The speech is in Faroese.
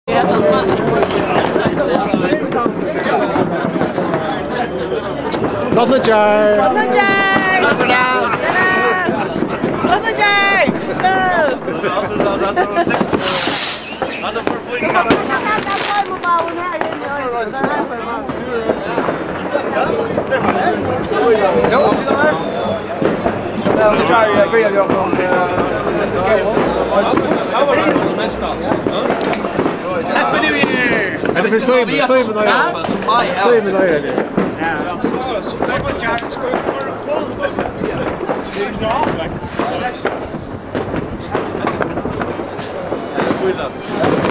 Rodnajar! Rodnajar! Rodnajar! Happy New Year! Het is zo even Goeiedag.